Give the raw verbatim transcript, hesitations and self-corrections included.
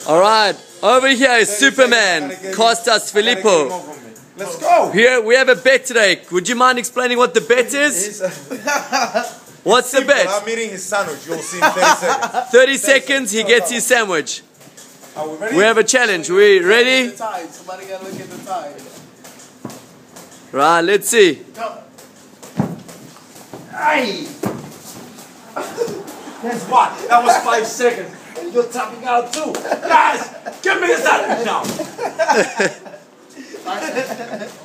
Alright, over here is Superman, Costas Philippou. Let's go! Here we have a bet today. Would you mind explaining what the bet is? What's the bet? I'm eating his sandwich. You'll see in thirty seconds. thirty seconds, he gets his sandwich. Are we ready? We have a challenge. We ready? Somebody gotta look at the time. Right, let's see. Go. Hey! Guess what? That was five seconds. And you're tapping out too. Guys, give me the sandwich now.